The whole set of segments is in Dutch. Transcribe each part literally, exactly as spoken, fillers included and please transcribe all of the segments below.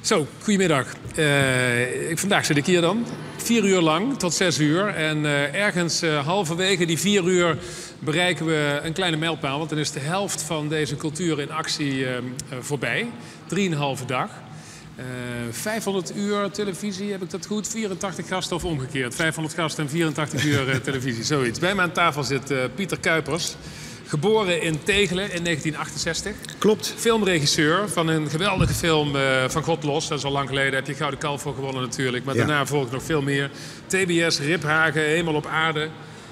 Zo, goedemiddag. Uh, vandaag zit ik hier dan. Vier uur lang, tot zes uur. En uh, ergens uh, halverwege die vier uur bereiken we een kleine mijlpaal. Want dan is de helft van deze cultuur in actie uh, uh, voorbij. Drieënhalve dag. Uh, vijfhonderd uur televisie, heb ik dat goed? vierentachtig gasten of omgekeerd? vijfhonderd gasten en vierentachtig uur uh, televisie, zoiets. Bij mij aan tafel zit uh, Pieter Kuipers. Geboren in Tegelen in negentien achtenzestig. Klopt. Filmregisseur van een geweldige film uh, Van God Los. Dat is al lang geleden. Daar heb je Gouden Kalf voor gewonnen natuurlijk. Maar ja. daarna volgt nog veel meer. T B S, Riphagen, Hemel op Aarde.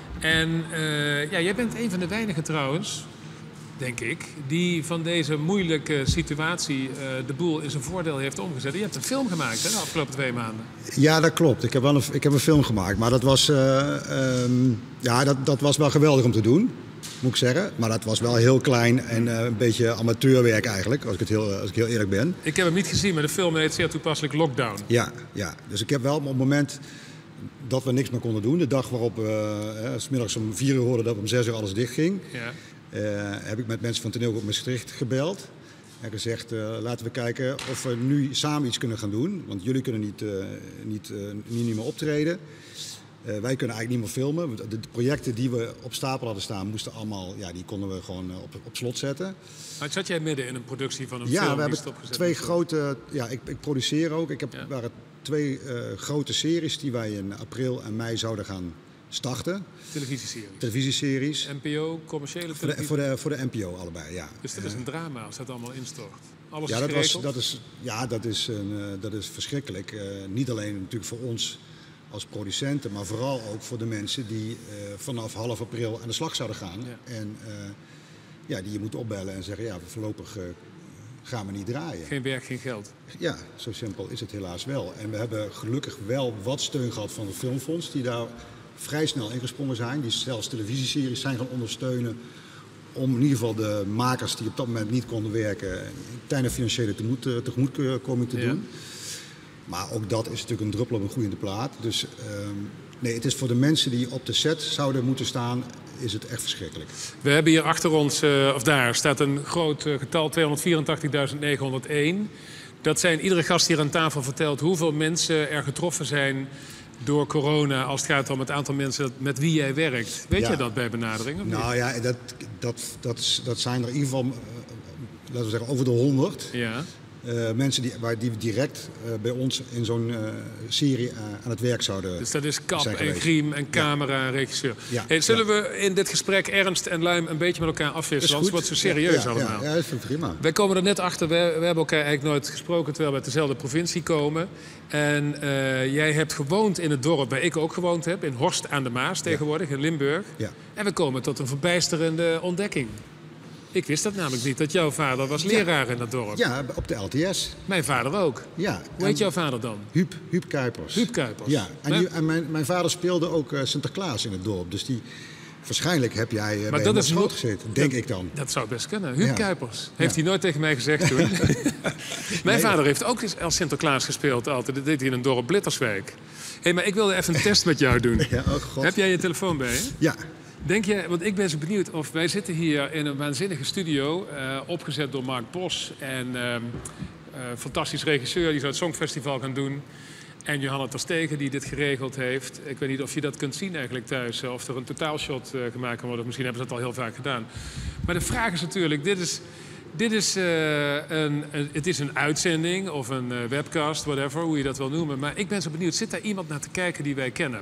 En uh, ja, jij bent een van de weinigen trouwens, denk ik, die van deze moeilijke situatie uh, de boel in zijn voordeel heeft omgezet. Je hebt een film gemaakt hè, de afgelopen twee maanden. Ja, dat klopt. Ik heb wel een, ik heb een film gemaakt. Maar dat was, uh, um, ja, dat, dat was wel geweldig om te doen. Moet ik zeggen. Maar dat was wel heel klein en uh, een beetje amateurwerk eigenlijk, als ik, het heel, als ik heel eerlijk ben. Ik heb hem niet gezien, maar de film heet zeer toepasselijk Lockdown. Ja, ja. Dus ik heb wel op het moment dat we niks meer konden doen, de dag waarop we uh, 's middags om vier uur hoorden dat om zes uur alles dicht ging, ja. uh, heb ik met mensen van Toneelgroep Maastricht gebeld. En gezegd, uh, laten we kijken of we nu samen iets kunnen gaan doen. Want jullie kunnen niet, uh, niet, uh, niet meer optreden. Uh, wij kunnen eigenlijk niet meer filmen. De, de projecten die we op stapel hadden staan, moesten allemaal, ja, die konden we gewoon uh, op, op slot zetten. Maar zat jij midden in een productie van een ja, film? Ja, we die hebben twee grote. Ja, ik, ik produceer ook. Ik heb ja. waren twee uh, grote series die wij in april en mei zouden gaan starten. Televisieseries. Televisieseries. N P O, commerciële voor de, televisie. voor, de, voor de N P O allebei, ja. Dus dat is een drama als dat allemaal instort. Alles ja, is dat geregeld? was, dat is, ja, dat is, een, uh, dat is verschrikkelijk. Uh, niet alleen natuurlijk voor ons als producenten, maar vooral ook voor de mensen die uh, vanaf half april aan de slag zouden gaan. Ja. En uh, ja, die je moet opbellen en zeggen, ja, voorlopig uh, gaan we niet draaien. Geen werk, geen geld. Ja, zo simpel is het helaas wel. En we hebben gelukkig wel wat steun gehad van het Filmfonds, die daar vrij snel ingesprongen zijn. Die zelfs televisieseries zijn gaan ondersteunen om in ieder geval de makers die op dat moment niet konden werken een kleine financiële tegemoet, uh, tegemoetkoming te doen. Ja. Maar ook dat is natuurlijk een druppel op een gloeiende plaat. Dus uh, nee, het is voor de mensen die op de set zouden moeten staan, is het echt verschrikkelijk. We hebben hier achter ons, uh, of daar, staat een groot uh, getal, tweehonderdvierentachtigduizend negenhonderdéén. Dat zijn, iedere gast hier aan tafel vertelt hoeveel mensen er getroffen zijn door corona als het gaat om het aantal mensen met wie jij werkt. Weet ja. je dat bij benadering? Of nou niet? ja, dat, dat, dat, dat zijn er in ieder geval, uh, laten we zeggen, over de honderd. Ja. Uh, mensen die, waar die direct uh, bij ons in zo'n uh, serie uh, aan het werk zouden. Dus dat is kap en griem en camera ja. en regisseur. Ja. Hey, zullen ja. we in dit gesprek ernst en luim een beetje met elkaar afwisselen? Anders wordt het zo serieus ja, ja, allemaal. Ja, ja, dat vind ik prima. Wij komen er net achter, we, we hebben elkaar eigenlijk nooit gesproken terwijl we uit dezelfde provincie komen. En uh, jij hebt gewoond in het dorp waar ik ook gewoond heb, in Horst aan de Maas tegenwoordig, ja. in Limburg. Ja. En we komen tot een verbijsterende ontdekking. Ik wist dat namelijk niet, dat jouw vader was leraar ja. in dat dorp. Ja, op de L T S. Mijn vader ook. Ja. Hoe heet jouw vader dan? Huub, Huub Kuipers. Huub Kuipers. Ja, en, maar... die, en mijn, mijn vader speelde ook uh, Sinterklaas in het dorp. Dus die, waarschijnlijk heb jij uh, maar bij dat hem op schoot gezeten, denk dat, ik dan. Dat zou best kunnen. Huub ja. Kuipers. Heeft ja. hij nooit tegen mij gezegd toen. Mijn nee, vader heeft ook als Sinterklaas gespeeld altijd. Dat deed hij in een dorp Blitterswijk. Hé, hey, maar ik wilde even een test met jou doen. Ja, oh God. Heb jij je telefoon bij je? Ja. Denk je, want ik ben zo benieuwd of wij zitten hier in een waanzinnige studio, uh, opgezet door Mark Bos en uh, uh, fantastisch regisseur die zou het Songfestival gaan doen. En Johanna Terstegen die dit geregeld heeft. Ik weet niet of je dat kunt zien eigenlijk thuis, of er een totaalshot uh, gemaakt kan worden. Misschien hebben ze dat al heel vaak gedaan. Maar de vraag is natuurlijk, dit is, dit is, uh, een, een, het is een uitzending of een uh, webcast, whatever, hoe je dat wil noemen. Maar ik ben zo benieuwd, zit daar iemand naar te kijken die wij kennen?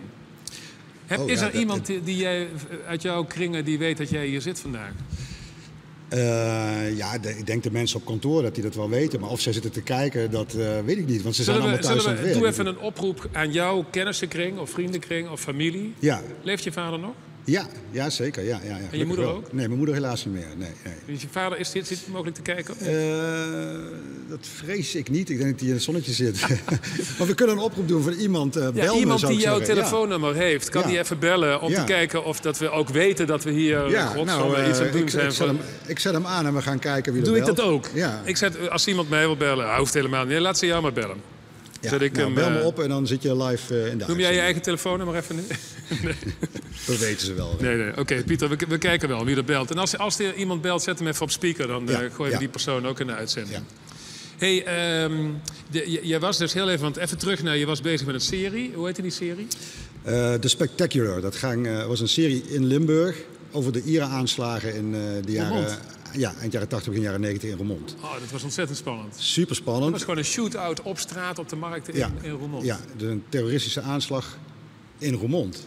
Heb, oh, is er ja, iemand die, die jij, uit jouw kringen die weet dat jij hier zit vandaag? Uh, ja, de, ik denk de mensen op kantoor dat die dat wel weten. Maar of zij zitten te kijken, dat uh, weet ik niet. Want ze zullen zijn we, allemaal thuis aan het werk. Doe even een oproep aan jouw kennissenkring of vriendenkring of familie. Ja. Leeft je vader nog? Ja, ja zeker. Ja, ja, ja. En je moeder wel. ook? Nee, mijn moeder helaas niet meer. Nee, nee. Is je vader, is dit, zit het mogelijk te kijken? Uh, dat vrees ik niet. Ik denk dat hij in het zonnetje zit. Maar we kunnen een oproep doen voor iemand. Uh, ja, bel iemand me, die jouw zeggen. telefoonnummer ja. heeft, kan ja. die even bellen om ja. te kijken of dat we ook weten dat we hier ja, nou, uh, iets aan het doen ik, zijn. Ik zet, hem, ik zet hem aan en we gaan kijken wie er Doe belt. ik dat ook? Ja. Ik zet, als iemand mij wil bellen, hij hoeft helemaal niet. Laat ze jou maar bellen. Ja, Zet ik nou, hem, bel me uh, op en dan zit je live uh, in de Noem jij je eigen telefoonnummer even? Nee. Dat weten ze wel. Nee, nee. Oké, okay, Pieter, we, we kijken wel wie er belt. En als, als er iemand belt, zet hem even op speaker. Dan ja, uh, gooien we ja. die persoon ook in de uitzending. Ja. Hey, um, de, j- jij was dus heel even, want even terug naar, je was bezig met een serie. Hoe heette die serie? Uh, The Spectacular, dat ging, uh, was een serie in Limburg over de I R A-aanslagen in uh, de jaren, ja, eind jaren tachtig, begin jaren negentig in Roermond. Oh, dat was ontzettend spannend. Super spannend. Het was gewoon een shootout op straat op de markt in, ja, in Roermond. Ja, dus een terroristische aanslag in Roermond.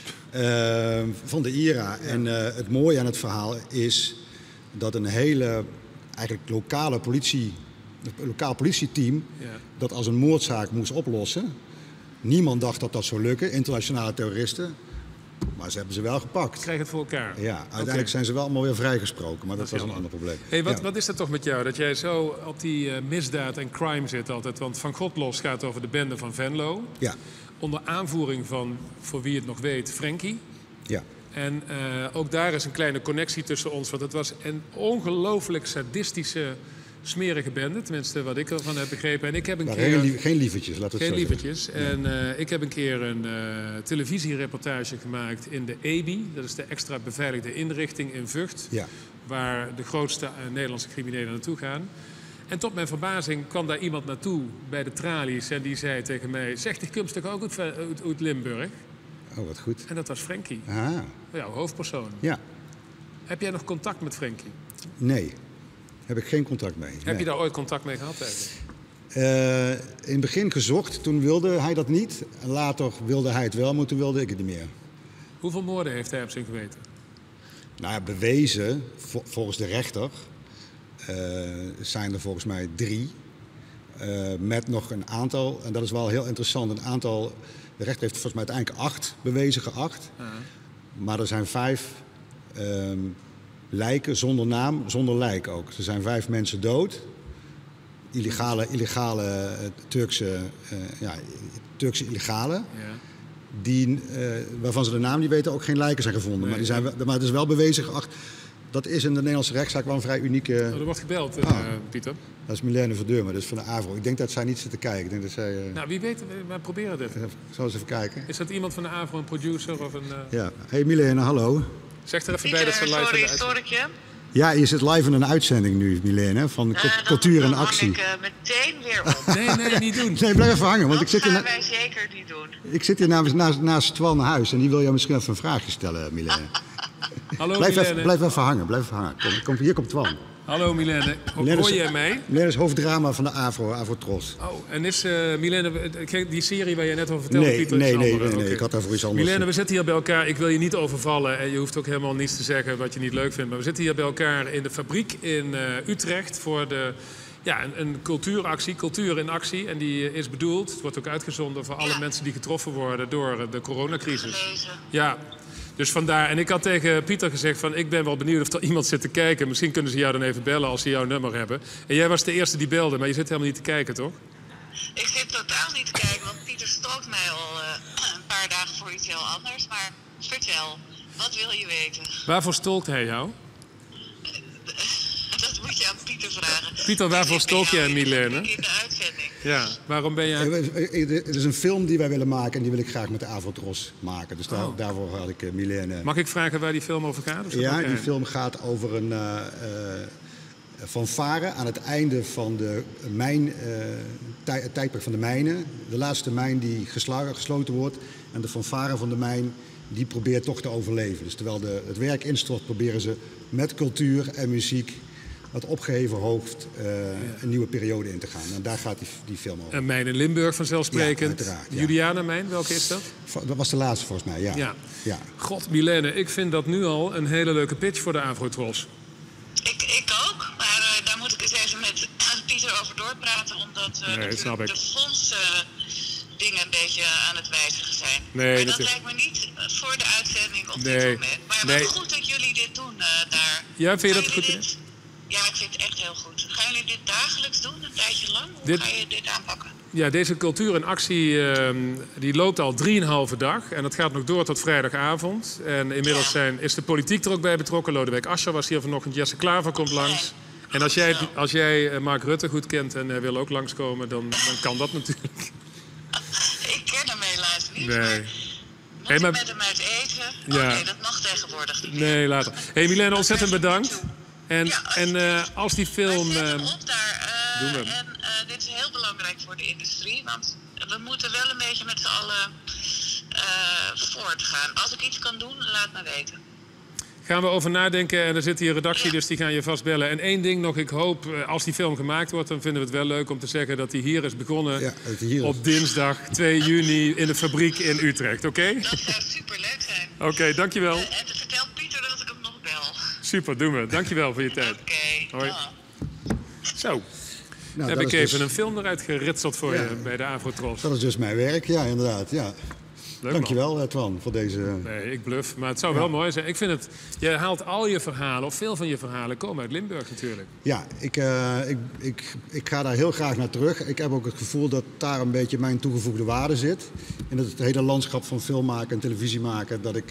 Uh, van de I R A. Ja. En uh, het mooie aan het verhaal is dat een hele eigenlijk lokale politie, een lokaal politieteam ja. dat als een moordzaak moest oplossen. Niemand dacht dat dat zou lukken, internationale terroristen. Maar ze hebben ze wel gepakt. Krijg het voor elkaar. Ja, uiteindelijk okay. zijn ze wel allemaal weer vrijgesproken, maar dat, dat was een ander probleem. Hey, wat, ja. wat is dat toch met jou, dat jij zo op die uh, misdaad en crime zit altijd? Want Van God los gaat over de bende van Venlo. Ja. Onder aanvoering van, voor wie het nog weet, Frenkie. Ja. En uh, ook daar is een kleine connectie tussen ons. Want het was een ongelooflijk sadistische, smerige bende. Tenminste, wat ik ervan heb begrepen. En ik heb een maar keer... Geen, geen lievertjes, laten we het Geen zo lievertjes. zeggen. En uh, ik heb een keer een uh, televisiereportage gemaakt in de E B I. Dat is de extra beveiligde inrichting in Vught. Ja. Waar de grootste uh, Nederlandse criminelen naartoe gaan. En tot mijn verbazing kwam daar iemand naartoe bij de tralies. En die zei tegen mij, zeg, die komt toch ook uit, uit, uit Limburg? Oh, wat goed. En dat was Frenkie. Ah. Jouw hoofdpersoon. Ja. Heb jij nog contact met Frenkie? Nee, heb ik geen contact mee. Heb nee. je daar ooit contact mee gehad eigenlijk? Uh, in het begin gezocht, toen wilde hij dat niet. Later wilde hij het wel, maar toen wilde ik het niet meer. Hoeveel moorden heeft hij op zijn geweten? Nou ja, bewezen, vo- volgens de rechter, uh, zijn er volgens mij drie. Uh, met nog een aantal, en dat is wel heel interessant, een aantal... De rechter heeft volgens mij uiteindelijk acht bewezen geacht. Uh-huh. Maar er zijn vijf um, lijken zonder naam, zonder lijk ook. Er zijn vijf mensen dood. Illegale, illegale uh, Turkse, uh, ja, Turkse illegale. Ja. Die, uh, waarvan ze de naam niet weten, ook geen lijken zijn gevonden. Nee, maar, die zijn, ja. maar het is wel bewezen geacht. Dat is in de Nederlandse rechtszaak wel een vrij unieke... Oh, er wordt gebeld, uh, ah, Pieter. Dat is Milène Verdeurme, dat is van de AVRO. Ik denk dat zij niet zit te kijken. Ik denk dat zij, uh... Nou, wie weet, we proberen het even. Ik zal eens even kijken. Is dat iemand van de AVRO, een producer of een... Uh... Ja. Hey Milène, hallo. Zeg er even Pieter, bij dat ze live sorry, in de stoor ik je? Ja, je zit live in een uitzending nu, Milène, van uh, Cultuur en Actie. Dan hang ik uh, meteen weer op. Nee, nee, niet doen. Nee, blijf even hangen. Want dat ik zit gaan hier wij zeker niet doen. Ik zit hier naast, naast, naast Twan Huis en die wil jou misschien even een vraagje stellen, Milène. Hallo blijf Milène. Even, blijf even hangen, blijf even hangen. Kom, kom, hier komt Twan. Hallo Milène, hoor jij mij? Milène is hoofddrama van de AVRO, Avotros. Oh, en is uh, Milène, die serie waar je net over vertelde, nee, Pieter? Nee, nee, nee, nee, okay. ik had daarvoor iets anders. Milène, we zitten hier bij elkaar, ik wil je niet overvallen en je hoeft ook helemaal niets te zeggen wat je niet leuk vindt. Maar we zitten hier bij elkaar in de fabriek in uh, Utrecht voor de... Ja, een, een cultuuractie, Cultuur in Actie. En die is bedoeld, het wordt ook uitgezonden voor alle ja. mensen die getroffen worden door de coronacrisis. Ja, dus vandaar. En ik had tegen Pieter gezegd van, ik ben wel benieuwd of er iemand zit te kijken. Misschien kunnen ze jou dan even bellen als ze jouw nummer hebben. En jij was de eerste die belde, maar je zit helemaal niet te kijken, toch? Ik zit totaal niet te kijken, want Pieter stalkt mij al uh, een paar dagen voor iets heel anders. Maar vertel, wat wil je weten? Waarvoor stalkt hij jou? Dat moet je aan Pieter vragen. Pieter, waarvoor stalk jij Milène? In de uitzending. Ja, waarom ben jij... Het is een film die wij willen maken en die wil ik graag met de Avotros maken. Dus daar, oh. daarvoor had ik uh, Milène... Mag ik vragen waar die film over gaat? Ja, die film gaat over een uh, uh, fanfare aan het einde van de mijn, uh, tij, het tijdperk van de mijnen. De laatste mijn die gesla, gesloten wordt. En de fanfare van de mijn die probeert toch te overleven. Dus terwijl de, het werk instort, proberen ze met cultuur en muziek... het opgeheven hoofd uh, ja. een nieuwe periode in te gaan. En daar gaat die, die film over. Een mijn in Limburg vanzelfsprekend. Ja, uiteraard. Ja. Juliana-mijn, welke is dat? Dat was de laatste volgens mij, ja. ja. ja. God, Milène, ik vind dat nu al een hele leuke pitch voor de Avrotros. Ik, ik ook, maar uh, daar moet ik eens even met Pieter over doorpraten. Omdat uh, nee, de, de fondsen dingen een beetje aan het wijzigen zijn. Nee, maar dat, dat is... lijkt me niet voor de uitzending op nee. dit moment. Maar nee. wat goed dat jullie dit doen uh, daar. Ja, vind je dat goed? Dit... Ja, ik vind het echt heel goed. Gaan jullie dit dagelijks doen, een tijdje lang? Hoe dit... ga je dit aanpakken? Ja, deze Cultuur in Actie uh, die loopt al drieënhalve dag. En dat gaat nog door tot vrijdagavond. En inmiddels ja. zijn, is de politiek er ook bij betrokken. Lodewijk Asscher was hier vanochtend. Jesse Klaver komt langs. En als jij, als jij Mark Rutte goed kent en hij wil ook langskomen, dan, dan kan dat natuurlijk. Ik ken hem helaas niet. Nee. Maar... Moet hey, maar... je met hem uit eten? Ja. Oh nee, dat mag tegenwoordig niet. Nee, later. Hé hey, Milène, ontzettend bedankt. En, ja, en uh, als die film... Maar zet hem uh... op daar. doen we. En uh, dit is heel belangrijk voor de industrie, want we moeten wel een beetje met z'n allen uh, voortgaan. Als ik iets kan doen, laat me weten. Gaan we over nadenken en er zit hier redactie, ja. Dus die gaan je vast bellen. En één ding nog, ik hoop, als die film gemaakt wordt, dan vinden we het wel leuk om te zeggen dat die hier is begonnen ja, hier op dinsdag twee juni in de fabriek in Utrecht, oké? Okay? Dat zou superleuk zijn. Oké, okay, dankjewel. Uh, en vertel Pieter dat ik hem nog bel. Super, doen we. Dankjewel voor je tijd. Oké. Okay. Hoi. Zo. Nou, heb ik even dus... een film eruit geritseld voor ja, je bij de Avrotros. Dat is dus mijn werk, ja, inderdaad. Ja. Leuk, Dankjewel, man. Twan, voor deze... Nee, ik bluff. Maar het zou wel ja. mooi zijn. Ik vind het... Je haalt al je verhalen, of veel van je verhalen, komen uit Limburg natuurlijk. Ja, ik, uh, ik, ik, ik ga daar heel graag naar terug. Ik heb ook het gevoel dat daar een beetje mijn toegevoegde waarde zit. In het hele landschap van film maken en televisie maken. Dat ik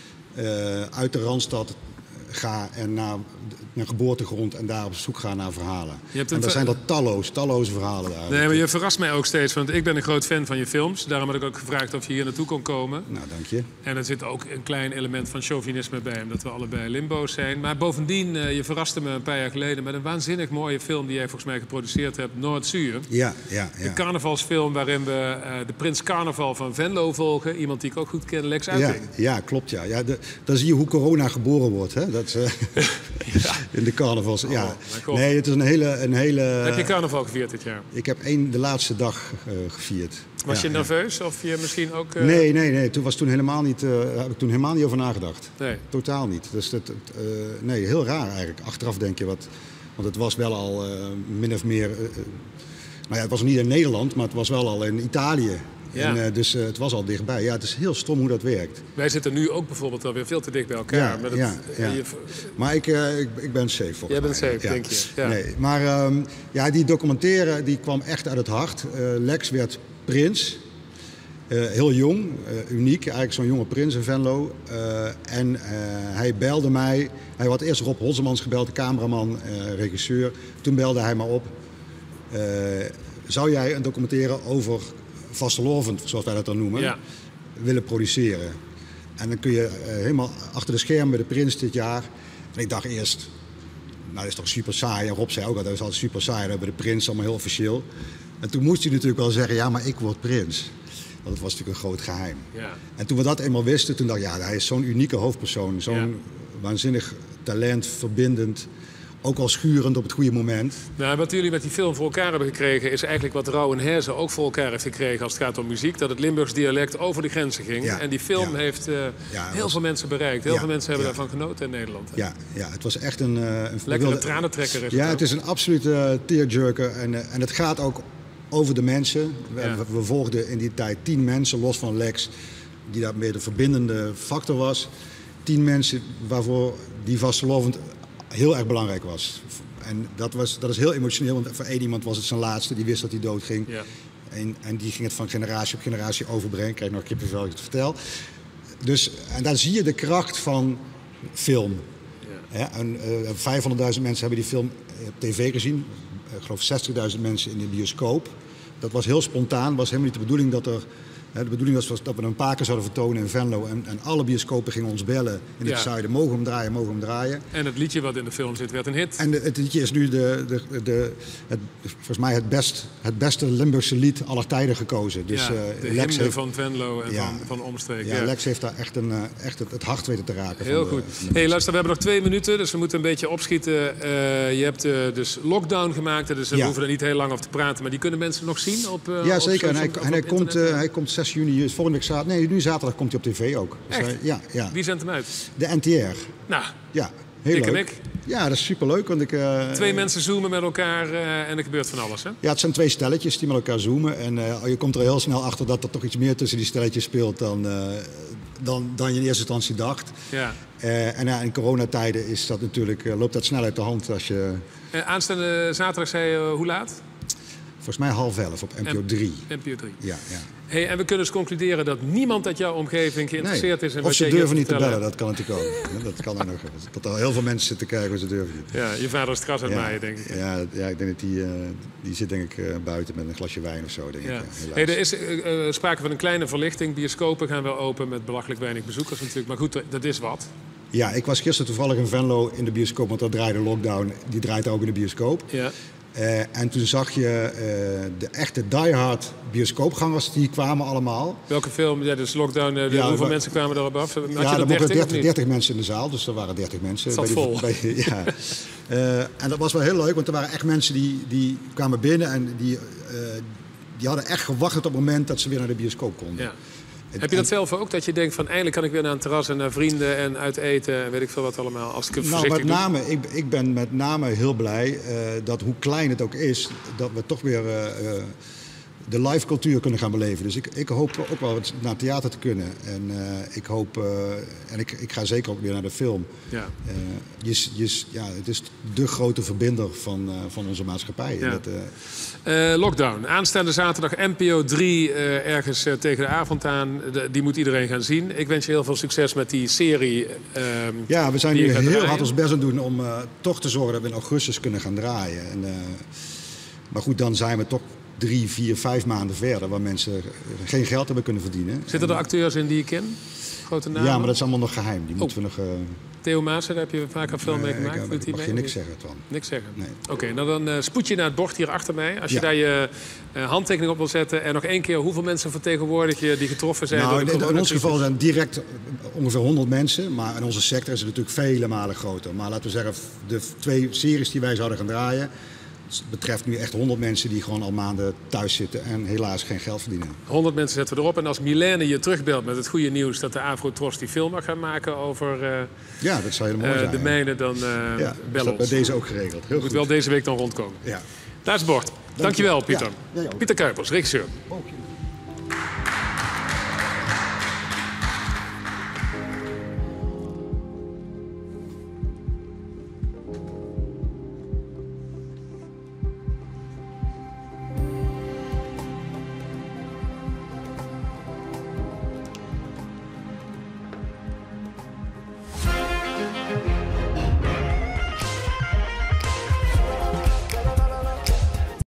uh, uit de Randstad ga en naar mijn geboortegrond en daar op zoek ga naar verhalen. En daar zijn er talloos, talloze verhalen daar. Nee, maar je verrast mij ook steeds, want ik ben een groot fan van je films. Daarom had ik ook gevraagd of je hier naartoe kon komen. Nou, dank je. En er zit ook een klein element van chauvinisme bij, omdat we allebei limbo's zijn. Maar bovendien, je verraste me een paar jaar geleden met een waanzinnig mooie film die jij volgens mij geproduceerd hebt, Noord-Zuur. Ja, ja, ja. De carnavalsfilm waarin we uh, de prins carnaval van Venlo volgen. Iemand die ik ook goed ken, Lex Uiting. Ja, ja, klopt, ja. ja de, dan zie je hoe corona geboren wordt, hè. Dat, uh, ja. In de carnavals, oh, ja. Nee, het is een hele, een hele... Heb je carnaval gevierd dit jaar? Ik heb één, de laatste dag uh, gevierd. Was ja, je nerveus ja. Of je misschien ook... Uh... Nee, nee, nee. Toen was toen helemaal niet, uh, heb ik toen helemaal niet over nagedacht. Nee. Totaal niet. Dus dat, uh, nee, heel raar eigenlijk. Achteraf denk je wat... Want het was wel al uh, min of meer... Uh, nou ja, het was niet in Nederland, maar het was wel al in Italië. Ja. En, uh, dus uh, het was al dichtbij. Ja, het is heel stom hoe dat werkt. Wij zitten nu ook bijvoorbeeld alweer veel te dicht bij elkaar. Ja, met het, ja, ja. Je... Maar ik, uh, ik, ik ben safe volgens Jij bent mij. safe, ja. denk je. Ja. Nee, maar um, ja, die documentaire die kwam echt uit het hart. Uh, Lex werd prins. Uh, heel jong, uh, uniek. Eigenlijk zo'n jonge prins in Venlo. Uh, en uh, hij belde mij. Hij had eerst Rob Holzemans gebeld, de cameraman, uh, regisseur. Toen belde hij me op. Uh, zou jij een documentaire over vastelovend, zoals wij dat dan noemen, ja. willen produceren? En dan kun je uh, helemaal achter de schermen bij de prins dit jaar. En ik dacht eerst, nou dat is toch super saai. En Rob zei ook al, dat is altijd super saai. Dat hebben de prins allemaal heel officieel. En toen moest hij natuurlijk wel zeggen, ja, maar ik word prins. Want dat was natuurlijk een groot geheim. Ja. En toen we dat eenmaal wisten, toen dacht ik, ja, hij is zo'n unieke hoofdpersoon. Zo'n ja. waanzinnig talent, verbindend. Ook al schurend op het goede moment. Nou, wat jullie met die film voor elkaar hebben gekregen... is eigenlijk wat Rauw en Herzen ook voor elkaar heeft gekregen als het gaat om muziek. Dat het Limburgs dialect over de grenzen ging. Ja, en die film ja. heeft uh, ja, heel was... veel mensen bereikt. Heel ja, veel mensen hebben ja. daarvan genoten in Nederland. Hè? Ja, ja, het was echt een... Uh, een Lekkere wilde... tranentrekker. Is ja, het, het is een absolute uh, tearjerker. En, uh, en het gaat ook over de mensen. We, ja. we, we volgden in die tijd tien mensen, los van Lex... die daar meer de verbindende factor was. Tien mensen waarvoor die vastelovend heel erg belangrijk was. En dat, was, dat is heel emotioneel, want voor één iemand was het zijn laatste. Die wist dat hij dood ging. Ja. En, en die ging het van generatie op generatie overbrengen. Ik krijg nog kippenvel als ik het vertel. Dus, en daar zie je de kracht van film. Ja. Ja, en, uh, vijfhonderdduizend mensen hebben die film op tv gezien. Uh, ik geloof zestigduizend mensen in de bioscoop. Dat was heel spontaan. Het was helemaal niet de bedoeling dat er... De bedoeling was, was dat we een paar keer zouden vertonen in Venlo. En, en alle bioscopen gingen ons bellen in het ja. zuiden. Mogen we hem draaien, mogen we hem draaien. En het liedje wat in de film zit werd een hit. En de, het liedje is nu de, de, de, het, volgens mij het, best, het beste Limburgse lied aller tijden gekozen. Dus, ja, de uh, Lex heeft, van Venlo en ja, van, van omstreken. Ja, ja, Lex heeft daar echt, een, echt het, het hart weten te raken. Heel van goed. De, hey, luister, we hebben nog twee minuten, dus we moeten een beetje opschieten. Uh, je hebt uh, dus lockdown gemaakt, dus we ja. hoeven er niet heel lang over te praten. Maar die kunnen mensen nog zien op uh, Ja, op zeker. social, en hij, en hij, komt, uh, hij komt zes juni, volgende week zaterdag. Nee, nu zaterdag komt hij op tv ook. Dus echt? hij, ja, ja. Wie zendt hem uit? De N T R. Nou, ja, heel Dick leuk. en ik. Ja, dat is superleuk. Want ik, uh, twee mensen zoomen met elkaar uh, en er gebeurt van alles, hè? Ja, het zijn twee stelletjes die met elkaar zoomen. En uh, je komt er heel snel achter dat er toch iets meer tussen die stelletjes speelt dan, uh, dan, dan je in eerste instantie dacht. Ja. Uh, en ja, in coronatijden is dat natuurlijk, uh, loopt dat snel uit de hand als je... Uh, aanstaande zaterdag zei je uh, hoe laat? Volgens mij half elf op N P O drie. N P O drie. Ja, ja. Hey, en we kunnen dus concluderen dat niemand uit jouw omgeving geïnteresseerd nee. is in of wat ze jij durven niet te bellen, dat kan natuurlijk ook. Dat kan er nog. Dat er heel veel mensen zitten kijken, maar ze durven niet. Ja, je vader is het gras aan het ja, maaien, denk ik. Ja, ja, ik denk dat die, uh, die zit denk ik uh, buiten met een glasje wijn of zo, denk ja. ik. Hey, er is uh, uh, sprake van een kleine verlichting. Bioscopen gaan wel open met belachelijk weinig bezoekers natuurlijk. Maar goed, dat is wat. Ja, ik was gisteren toevallig in Venlo in de bioscoop, want daar draaide Lockdown. Die draait ook in de bioscoop. Ja. Uh, en toen zag je uh, de echte diehard bioscoopgangers, die kwamen allemaal. Welke film? Ja, dus Lockdown, uh, ja, hoeveel we, mensen kwamen erop af? Had ja, je er dertig, dertig, dertig mensen in de zaal, dus er waren dertig mensen. Het zat bij die, vol. Bij, ja. uh, en dat was wel heel leuk, want er waren echt mensen die, die kwamen binnen en die, uh, die hadden echt gewacht op het moment dat ze weer naar de bioscoop konden. Ja. Heb je dat zelf ook? Dat je denkt van eindelijk kan ik weer naar een terras en naar vrienden en uit eten en weet ik veel wat allemaal. Als ik het nou, met doe. name, ik, ik ben met name heel blij uh, dat hoe klein het ook is, dat we toch weer uh, uh, de live cultuur kunnen gaan beleven. Dus ik, ik hoop ook wel naar het theater te kunnen. En uh, ik hoop, uh, en ik, ik ga zeker ook weer naar de film. Ja. Uh, je, je, ja, het is de grote verbinder van, uh, van onze maatschappij. Ja. Dat, uh, Uh, Lockdown. Aanstaande zaterdag N P O drie uh, ergens uh, tegen de avond aan. De, die moet iedereen gaan zien. Ik wens je heel veel succes met die serie. Uh, ja, we zijn nu heel draaien. hard ons best aan het doen om uh, toch te zorgen dat we in augustus kunnen gaan draaien. En, uh, maar goed, dan zijn we toch drie, vier, vijf maanden verder waar mensen geen geld hebben kunnen verdienen. Zitten er en, acteurs in die je kent? Grote namen? Ja, maar dat is allemaal nog geheim. Die oh. moeten we nog... Uh, Theo Maassen, daar heb je vaak een film mee gemaakt. Ik, Doet hij mag mee? je niks zeggen, Twan. Niks zeggen? Nee. Oké, okay, nou dan uh, spoed je naar het bord hier achter mij. Als je ja. daar je uh, handtekening op wil zetten. En nog één keer, hoeveel mensen vertegenwoordig je die getroffen zijn? Nou, door de in, in ons geval zijn direct ongeveer honderd mensen. Maar in onze sector is het natuurlijk vele malen groter. Maar laten we zeggen, de twee series die wij zouden gaan draaien... Het betreft nu echt honderd mensen die gewoon al maanden thuis zitten en helaas geen geld verdienen. honderd mensen zetten we erop. En als Milène je terugbelt met het goede nieuws dat de Afro-Tros die film mag gaan maken over uh, ja, dat zou heel mooi uh, zijn. de mijnen, dan uh, ja, bel dat ons. bij deze ook geregeld. Heel moet goed. wel deze week dan rondkomen. Ja. Daar is het bord. Dankjewel, Pieter. Ja, Pieter Kuipers, regisseur. Okay.